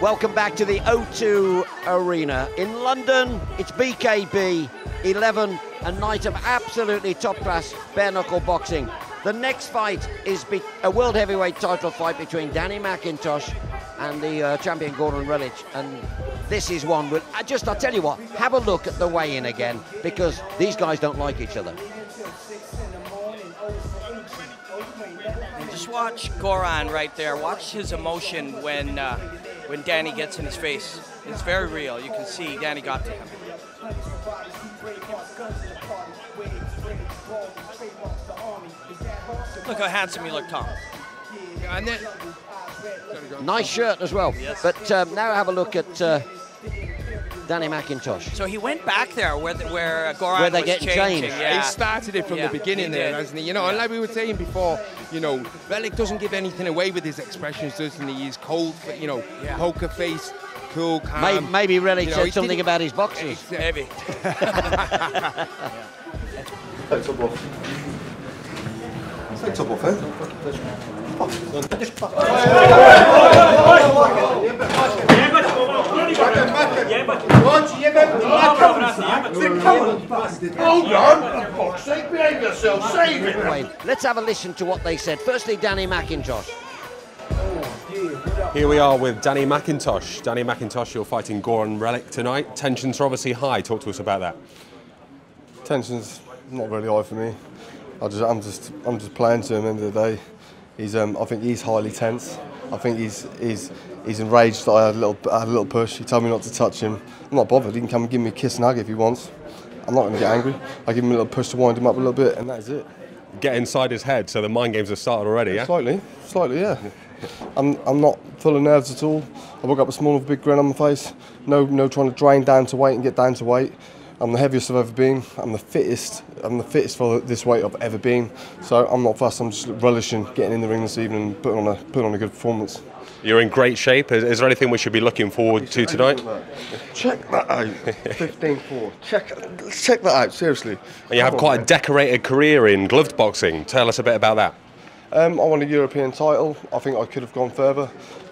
Welcome back to the O2 Arena. In London, it's BKB 11, a night of absolutely top-class bare-knuckle boxing. The next fight is a world heavyweight title fight between Danny McIntosh and the champion Goran Relic. And this is one, I'll tell you what, have a look at the weigh-in again, because these guys don't like each other. And just watch Goran right there. Watch his emotion when Danny gets in his face. It's very real. You can see Danny got to him. Look how handsome you look, Tom. And then, nice shirt as well. Yes. But now have a look at Danny McIntosh. So he went back there where Goran Where they was get changing. changed. Yeah. he started it from the beginning there, hasn't he? You know, and like we were saying before, you know, Relic doesn't give anything away with his expressions, doesn't he? He's cold, you know, poker face, cool, calm. Maybe Relic You know, said something about his boxers. Maybe. Take top off, eh? Hold on! For fuck's sake, behave yourself, save it! Let's have a listen to what they said. Firstly, Danny McIntosh. Here we are with Danny McIntosh. Danny McIntosh, you're fighting Goran Relic tonight. Tensions are obviously high. Talk to us about that. Tension's not really high for me. I'm just playing to him. At the end of the day, I think he's highly tense. I think he's enraged that I had a little push. He told me not to touch him. I'm not bothered. He can come and give me a kiss and hug if he wants. I'm not going to get angry. I give him a little push to wind him up a little bit, and that's it. Get inside his head, so the mind games have started already, yeah? Slightly, yeah. I'm not full of nerves at all. I woke up this morning with a big grin on my face. No trying to drain down to weight and get down to weight. I'm the heaviest I've ever been. I'm the fittest for this weight I've ever been. So I'm not fussed. I'm just relishing getting in the ring this evening and putting on a good performance. You're in great shape. Is there anything we should be looking forward to tonight? Check that out. 15-4. Check that out, seriously. And you have quite a decorated career in gloved boxing. Tell us a bit about that. I won a European title. I think I could have gone further.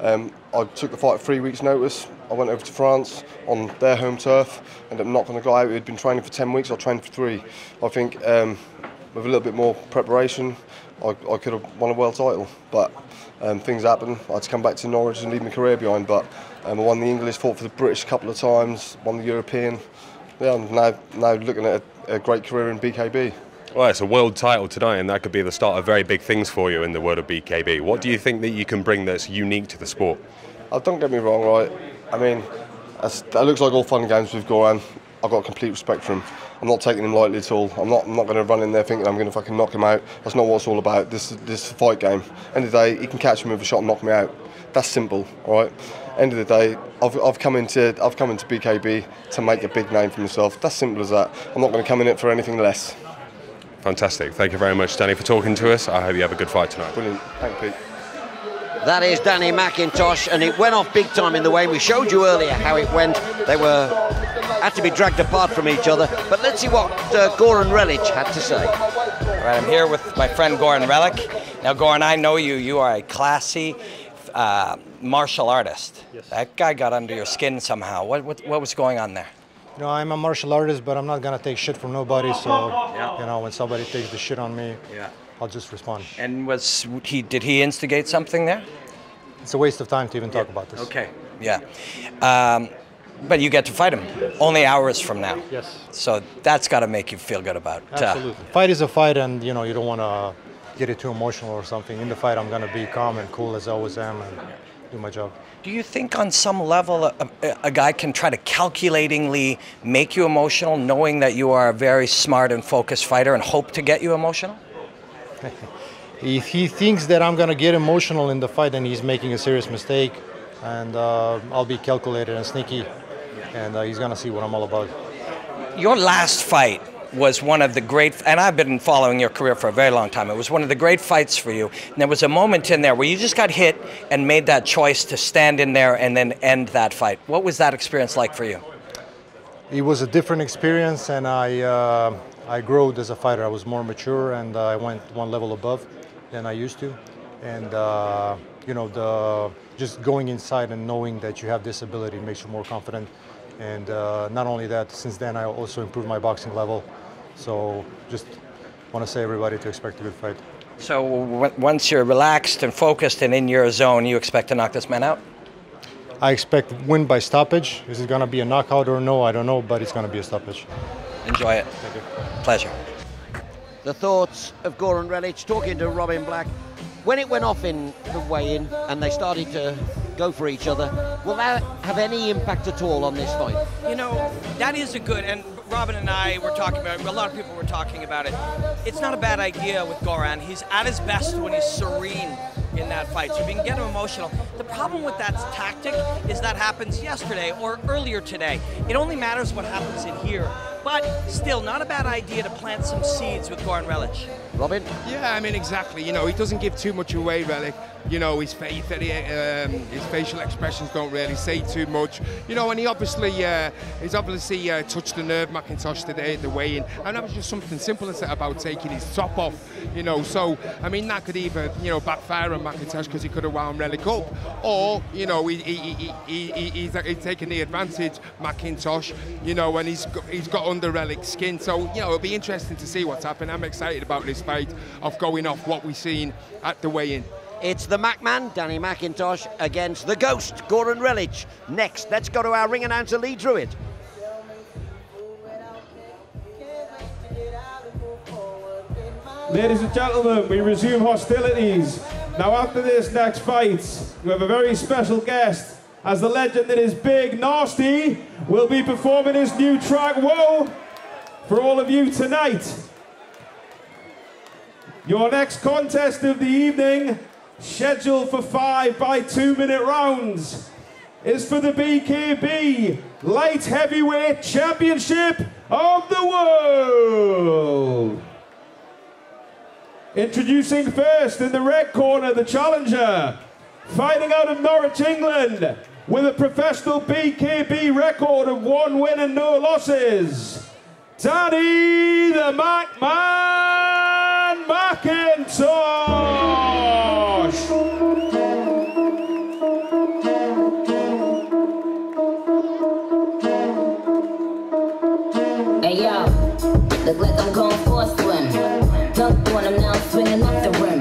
I took the fight at 3 weeks' notice. I went over to France on their home turf, ended up knocking the guy out who had been training for 10 weeks. I trained for 3. I think with a little bit more preparation, I could have won a world title. But things happen. I had to come back to Norwich and leave my career behind. But I won the English, fought for the British a couple of times, won the European. Yeah, I'm now looking at a great career in BKB. Well, it's a world title tonight, and that could be the start of very big things for you in the world of BKB. What do you think that you can bring that's unique to the sport? Don't get me wrong, right? I mean, that looks like all fun and games with Goran. I've got complete respect for him. I'm not taking him lightly at all. I'm not going to run in there thinking I'm going to fucking knock him out. That's not what it's all about. This is a fight game. End of the day, he can catch me with a shot and knock me out. That's simple, all right? End of the day, I've come into BKB to make a big name for myself. That's simple as that. I'm not going to come in it for anything less. Fantastic. Thank you very much, Danny, for talking to us. I hope you have a good fight tonight. Brilliant. Thank you, Pete. That is Danny McIntosh, and it went off big time in the way. We showed you earlier how it went. They had to be dragged apart from each other. But let's see what Goran Relic had to say. All right, I'm here with my friend Goran Relic. Now, Goran, I know you. You are a classy martial artist. Yes. That guy got under your skin somehow. What was going on there? You know, I'm a martial artist, but I'm not gonna take shit from nobody. So, you know, when somebody takes the shit on me, I'll just respond. And did he instigate something there? It's a waste of time to even talk about this. Okay. Yeah. But you get to fight him only hours from now. Yes. So that's got to make you feel good about. Absolutely. Fight is a fight, and you know you don't want to get it too emotional or something. In the fight, I'm gonna be calm and cool as I always am, and do my job. Do you think on some level a guy can try to calculatingly make you emotional, knowing that you are a very smart and focused fighter, and hope to get you emotional? If he thinks that I'm gonna get emotional in the fight, then he's making a serious mistake, and I'll be calculated and sneaky, and he's gonna see what I'm all about. Your last fight was one of the great, and I've been following your career for a very long time. It was one of the great fights for you. And there was a moment in there where you just got hit and made that choice to stand in there and then end that fight. What was that experience like for you? It was a different experience, and I grew as a fighter. I was more mature, and I went one level above than I used to. And just going inside and knowing that you have this ability makes you more confident. And not only that, since then I also improved my boxing level. So just want to say everybody to expect a good fight. So once you're relaxed and focused and in your zone, you expect to knock this man out? I expect win by stoppage. Is it going to be a knockout or no? I don't know, but it's going to be a stoppage. Enjoy it. Thank you. Pleasure. The thoughts of Goran Relic talking to Robin Black. When it went off in the weigh-in and they started to go for each other, will that have any impact at all on this fight? You know, that is a good, and Robin and I were talking about it, a lot of people were talking about it. It's not a bad idea with Goran. He's at his best when he's serene in that fight, so if you can get him emotional. The problem with that tactic is that happens yesterday or earlier today. It only matters what happens in here. But still, not a bad idea to plant some seeds with Goran Relic. Robin? Yeah, I mean, exactly. You know, he doesn't give too much away, Relic. You know, his facial expressions don't really say too much. You know, and he's obviously touched the nerve, McIntosh, today at the weigh-in. And that was just something simple about taking his top off. You know, so, I mean, that could either, backfire on McIntosh because he could have wound Relic up. Or, he's taking the advantage, McIntosh, and he's got under Relic's skin. So, it'll be interesting to see what's happening. I'm excited about this fight of going off what we've seen at the weigh-in. It's the McMahon, Danny McIntosh, against the Ghost, Goran Relic. Next, let's go to our ring announcer, Lee Druitt. Ladies and gentlemen, we resume hostilities. Now after this next fight, we have a very special guest, as the legend that is Big Nasty will be performing his new track, Whoa, for all of you tonight. Your next contest of the evening, scheduled for 5 by 2-minute rounds, is for the BKB Light Heavyweight Championship of the World. Introducing first in the red corner, the challenger, fighting out of Norwich, England, with a professional BKB record of 1 win and no losses, Danny the McMahon McIntosh. Hey yo, look like I'm going for a swim. Dunk on him now, I'm swinging off the rim.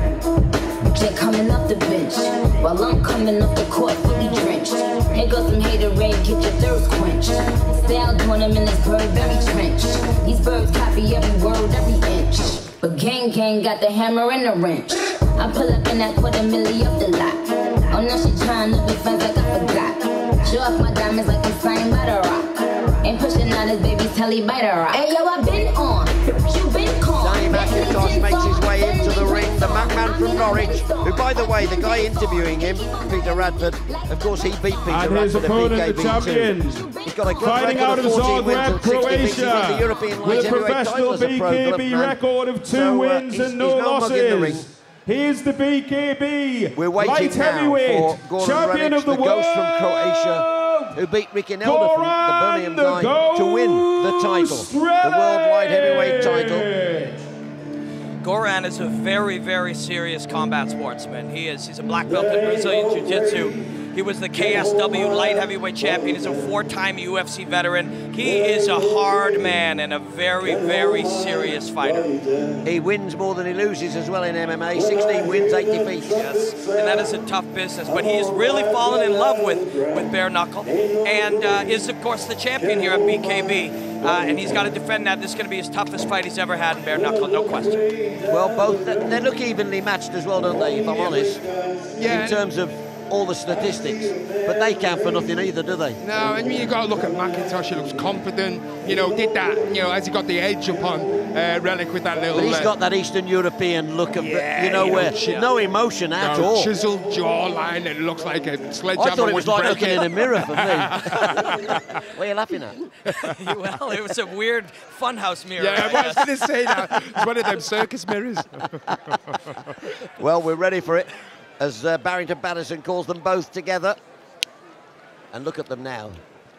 Jet coming off the bench, while I'm coming off the court fully drenched. Here goes some hater rain, get your thirst quenched. Style doing them in this Burberry trench. These birds copy every word, every inch. But gang got the hammer and the wrench. I pull up in that $250,000 off the lot. Oh, now she trying to be friends like I forgot. Show off my diamonds like I'm signed by the rock. Ain't pushing out his baby's telly by the rock. Hey yo, I been on, you been calm. Danny McIntosh makes his way into the ring. The McMahon from Norwich, who, by the way, the guy interviewing him, Peter Radford, of course, he beat Peter And Radford his opponent, at the BKB champion, too. He's got a good fighting out record of of 14 wins Zagreb, and 60 Croatia, wins. He won the European with Light a Heavyweight professional title as a pro BKB clubman. record of 2 wins he's and no now mugging the ring. losses. Here's the BKB We're waiting Light now Heavyweight for Goran Champion Relic, of the the World, Ghost from Croatia, who beat Ricky Nelder from the Birmingham guy to win the title, the World Light Heavyweight title. Goran is a very, very serious combat sportsman. He's a black belt in Brazilian Jiu-Jitsu. He was the KSW light heavyweight champion. He's a 4-time UFC veteran. He is a hard man and a very, very serious fighter. He wins more than he loses as well in MMA. 16 wins, 8 defeats. Yes, and that is a tough business. But he has really fallen in love with bare knuckle, and is of course the champion here at BKB. And he's got to defend that. This is going to be his toughest fight he's ever had in bare knuckle, no question. Well, both they look evenly matched as well, don't they? If I'm honest, in terms of all the statistics, but they count for nothing either, do they? No, I mean, you've got to look at McIntosh. He looks confident. Did that, as he got the edge upon Relic with that little... But he's got that Eastern European look of, where no emotion at all. Chiseled jawline, and it looks like a sledgehammer. I thought it was like looking in a mirror for me. What are you laughing at? Well, it was a weird funhouse mirror. Yeah, I was going to say that. It's one of them circus mirrors. Well, we're ready for it, as Barrington Patterson calls them both together. And look at them now.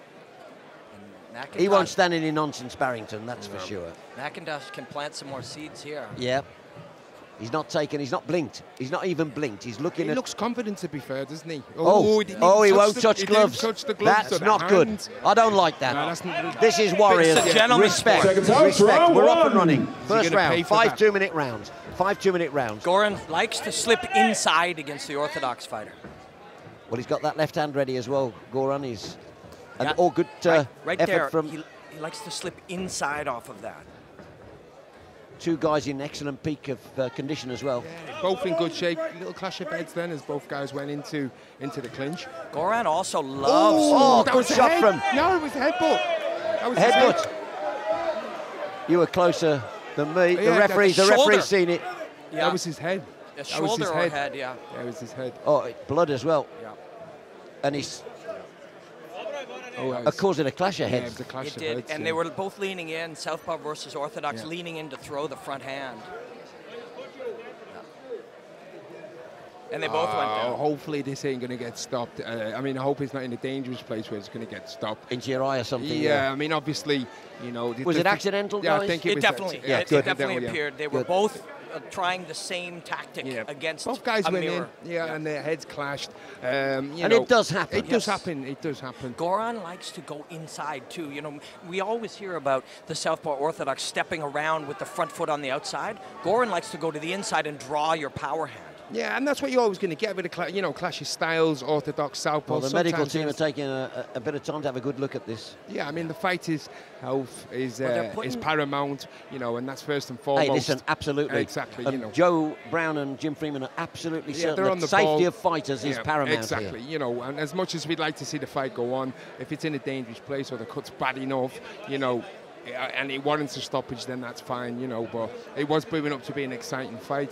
He won't stand any nonsense, Barrington, that's for sure. McIntosh can plant some more seeds here. Yeah. He's not taken, he's not blinked. He's not even blinked. He's looking He at... looks confident, to be fair, doesn't he? He didn't even won't the- touch he didn't gloves. touch the gloves. That's or the not good. hands. I don't like that. No, that's not- This is Warriors. It's a gentleman's Respect. sport. Second Respect. round, We're up and one. running. First gonna pay round. for 5 that? 2-minute rounds. 5 2-minute rounds. Goran likes to slip inside against the orthodox fighter. Well, he's got that left hand ready as well. Goran is... And Yeah. all good Right effort there. from He likes to slip inside off of that. two guys in excellent peak of condition as well. Yeah, both in good shape. Little clash of heads then as both guys went into the clinch. Goran also loves. Oh, that good was a shot head. from... No, it was a headbutt. That was his Headbutt. head. You were closer than me. Yeah, The referee's shoulder. seen it. Yeah. That was his head. A That was shoulder his or head. head, yeah. Yeah, it was his head. Oh, blood as well. Yeah. And he's Oh, that was, causing a clash of yeah, it heads. was a clash It of did, heads. and yeah. they were both leaning in, southpaw versus orthodox, Yeah. leaning in to throw the front hand. And they both went Oh, down. hopefully this ain't going to get stopped. I mean, I hope it's not in a dangerous place where it's going to get stopped. Into your eye or something. Yeah, I mean, obviously, you know. Was it accidental, Yeah, guys? I think It was. definitely, yeah, it good. definitely Yeah. appeared. They were Good. both trying the same tactic Yeah, against both guys a went mirror. in, and their heads clashed. You And know, it does happen. It does Yes. happen. It does happen. Goran likes to go inside too. You know, we always hear about the southpaw orthodox stepping around with the front foot on the outside. Goran likes to go to the inside and draw your power hand. Yeah, and that's what you're always going to get with a clash of styles, orthodox, southpaw. Well, the medical Sometimes team are it's- taking a bit of time to have a good look at this. Yeah, I mean, the fighter's health is Well, they're is putting- paramount, you know, and that's first and foremost. Hey, listen, absolutely. Exactly, And you know. Joe Brown and Jim Freeman are absolutely Yeah, certain they're that on the safety ball. of fighters is Yeah, paramount exactly, here. you know, and as much as we'd like to see the fight go on, if it's in a dangerous place or the cut's bad enough, you know, and it warrants a stoppage, then that's fine, you know, but it was brewing up to be an exciting fight.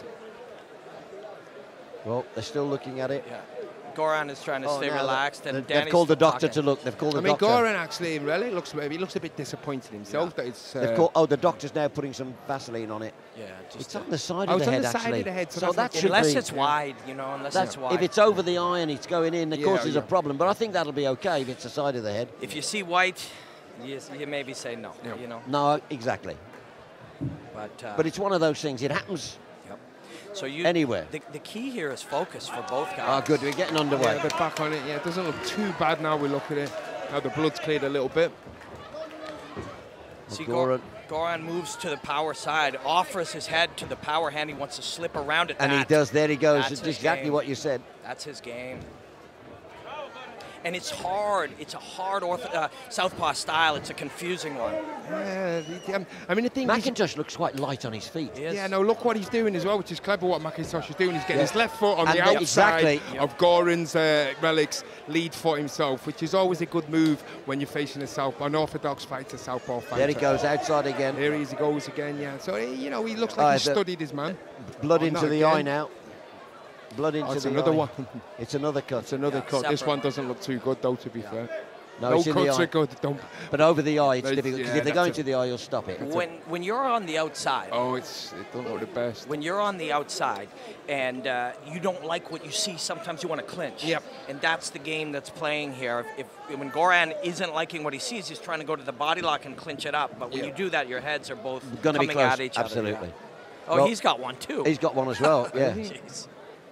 Well, they're still looking at it. Yeah. Goran is trying to stay no, relaxed, and they've Danny's called the still doctor talking. to look. They've called the I mean, doctor. Goran actually really looks a bit disappointed himself that it's. They've called, the doctor's now putting some Vaseline on it. Yeah, just It's on the side Oh, of it's the on head, the side actually. of the head, so so that's that not- should unless be. it's wide, you know, unless That's, it's wide. if it's over the eye and it's going in, it Yeah, causes a yeah. problem. But I think that'll be okay if it's the side of the head. If you see white, you maybe say no. Yeah. You know, No, exactly. but It's one of those things. It happens. yep. So you Anywhere. The key here is focus for both guys. Oh, good. We're getting underway. Yeah, they're back on it. Yeah, it doesn't look too bad now. We look at it. Now the blood's cleared a little bit. See, Goran. Goran moves to the power side, offers his head to the power hand. He wants to slip around it. And he does. There he goes. That's It's his exactly game. what you said. That's his game. And it's hard. It's a hard southpaw style. It's a confusing one. I mean, the thing is, McIntosh looks quite light on his feet. He is. yeah, no, look what he's doing as well, which is clever what McIntosh is doing. He's getting Yeah. his left foot on And the then- outside exactly. of Goran's Relic's lead foot himself, which is always a good move when you're facing an orthodox fighter, southpaw fighter. There he goes outside again. Here he goes again, yeah. So, you know, he looks like he studied his man. Blood Oh, into not the again. eye now. Blood into it's the another eye. one. It's another cut. It's another cut. This separate. one doesn't look too good, though, to be fair. No, No it's in the cuts eye. are good. Don't. But over the eye, it's That's- difficult. Because yeah, if they go that's into the eye, you'll stop it. When you're on the outside, Oh, it don't look the best. when you're on the outside and you don't like what you see, sometimes you want to clinch. Yep. And that's the game that's playing here. If when Goran isn't liking what he sees, he's trying to go to the body lock and clinch it up. But when Yeah. you do that, your heads are both Going to be coming close. at each Absolutely. other. Yeah. Oh, Well, he's got one too. He's got one as well. Yeah. Jeez.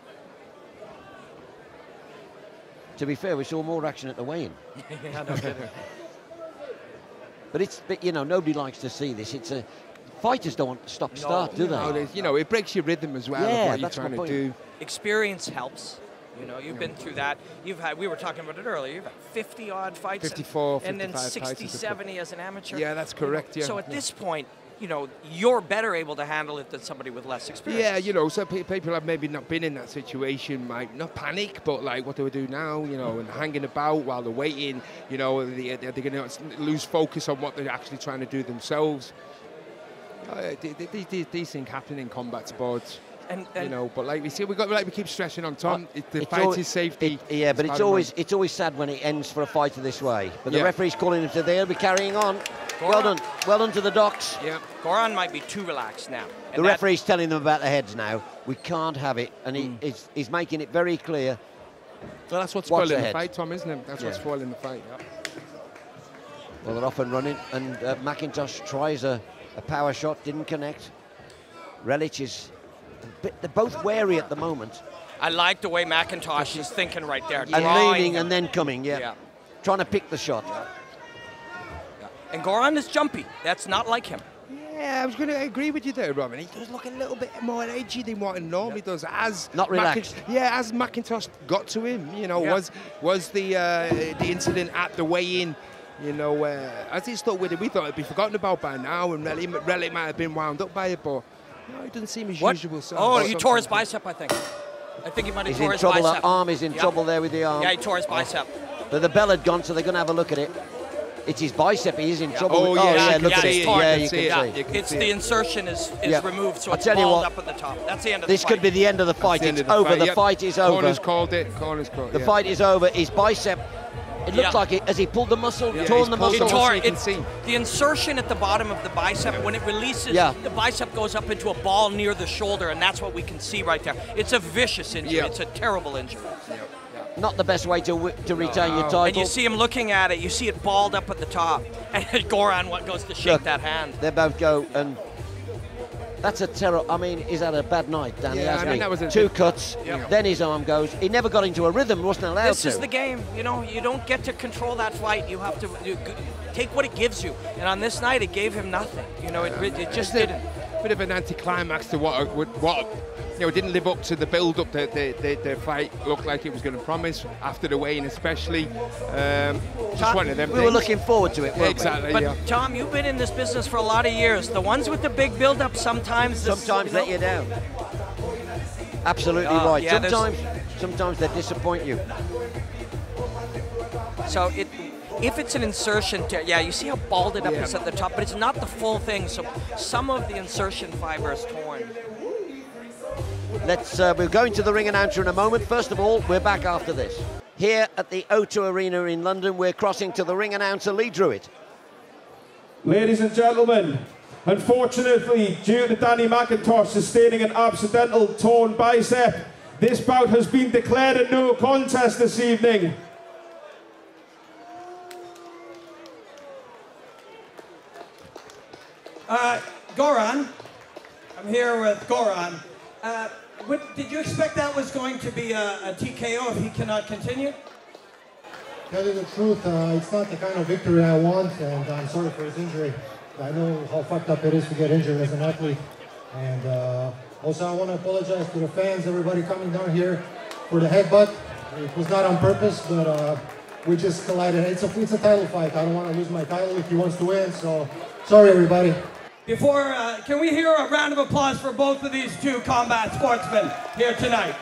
To be fair, we saw more action at the weigh-in. Yeah, no kidding. But you know, nobody likes to see this. It's a fighters don't want to stop start, do they? No, you know, it breaks your rhythm as well Yeah, of what you're that's my trying to point. do. Experience helps. You know, you've been through that. You've had, we were talking about it earlier, you've had 50 odd fights. 54, and then 55 fights 60, as a 70 as an amateur. Yeah, that's correct, yeah, So at yeah. this point, you know, you're better able to handle it than somebody with less experience. Yeah, you know, so people have maybe not been in that situation, might not panic, but like, what do we do now? You know, and hanging about while they're waiting. You know, they're going to lose focus on what they're actually trying to do themselves. These things happen in combat sports. And You know, but like we see, we keep stressing on Tom. The It's fight al- is safety. Yeah, but is it's paramount. always sad when it ends for a fighter this way. But the Yeah. referee's calling him to they'll be carrying on. Well done to the docs. Yeah. Goran might be too relaxed now. The And that- referee's telling them about the heads now. We can't have it, and he's making it very clear. Well, that's what's Watch spoiling the ahead. fight, Tom, isn't it? That's what's Yeah. spoiling the fight. Yeah. Well, they're off and running, and McIntosh tries a power shot, didn't connect. Relic is they're both wary at the moment. I like the way McIntosh is thinking right there. And drawing leaning him. and then coming, yeah. Trying to pick the shot. And Goran is jumpy. That's not like him. Yeah, I was going to agree with you there, Robin. He does look a little bit more edgy than what he normally does. As not relaxed. As McIntosh got to him, you know, was the incident at the weigh-in, you know, as he stuck with it, we thought it'd be forgotten about by now, and Relic might have been wound up by it, but no, it doesn't seem his usual. Oh, he tore his bicep, I think. I think he might have tore his bicep. That arm is in trouble there with the arm. Yeah, he tore his bicep. But the bell had gone, so they're going to have a look at it. It's his bicep. He is in trouble. Oh, yeah, look at it. Yeah, you can see. It's the insertion is removed, so it's balled up at the top. That's the end of the fight. This could be the end of the fight. It's over. The fight is over. Corner's called it. The fight is over. His bicep, it looks like it, as he pulled the muscle, torn the muscle. The insertion at the bottom of the bicep, when it releases, the bicep goes up into a ball near the shoulder, and that's what we can see right there. It's a vicious injury. It's a terrible injury. Not the best way to retain your title. And you see him looking at it. You see it balled up at the top. And Goran goes to shake that hand. They both go, and that's a terrible. I mean, he's had a bad night, Danny, hasn't he? That was 2 cuts, then his arm goes. He never got into a rhythm, wasn't allowed to. This is the game. You know, you don't get to control that fight. You have to take what it gives you. And on this night, it gave him nothing. You know, it just didn't. Bit of an anticlimax to what you know, didn't live up to the build-up that the fight looked like it was going to promise after the weigh-in, especially. Just one of them. We were looking forward to it. Exactly. But Tom, you've been in this business for a lot of years. The ones with the big build-up sometimes let you down. Absolutely right. Sometimes they disappoint you. So if it's an insertion, you see how balled it up is at the top, but it's not the full thing. So some of the insertion fiber is torn. We're going to the ring announcer in a moment. First of all, we're back after this. Here at the O2 Arena in London, we're crossing to the ring announcer, Lee Druitt. Ladies and gentlemen, unfortunately, due to Danny McIntosh sustaining an accidental torn bicep, this bout has been declared a no contest this evening. Goran, I'm here with Goran. Did you expect that was going to be a TKO if he cannot continue? Tell you the truth, it's not the kind of victory I want, and I'm sorry for his injury. I know how fucked up it is to get injured as an athlete. And also I want to apologize to the fans, everybody coming down here for the headbutt. It was not on purpose, but we just collided. It's a title fight. I don't want to lose my title if he wants to win, so sorry everybody. Can we hear a round of applause for both of these two combat sportsmen here tonight?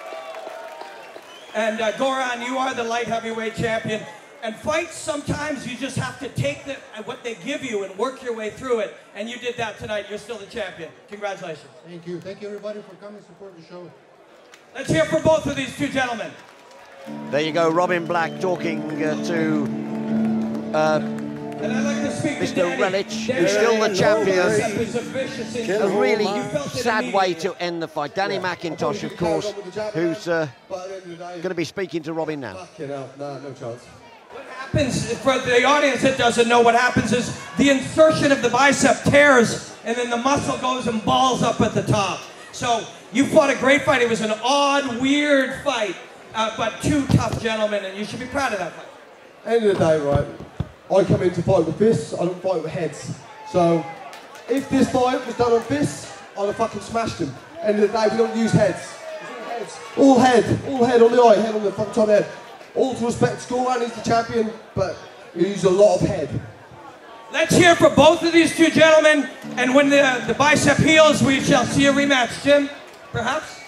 And Goran, you are the light heavyweight champion. And fights, sometimes you just have to take what they give you and work your way through it. And you did that tonight. You're still the champion. Congratulations. Thank you. Thank you everybody for coming to support the show. Let's hear for both of these two gentlemen. There you go, Robin Black talking to and I'd like to speak Mr. to Relic, who's still the champion. A really sad way to end the fight. Danny McIntosh, of course, who's going to be speaking to Robin now. No chance. What happens, for the audience that doesn't know, what happens is the insertion of the bicep tears, and then the muscle goes and balls up at the top. So you fought a great fight. It was an odd, weird fight, but two tough gentlemen, and you should be proud of that fight. End of the day, right? I come in to fight with fists, I don't fight with heads. So, if this fight was done on fists, I'd have fucking smashed him. End of the day, we don't use heads. All head on the eye, head on the fucking top head. All to respect Goran, he's the champion, but you use a lot of head. Let's hear for both of these two gentlemen, and when the bicep heals, we shall see a rematch. Jim, perhaps?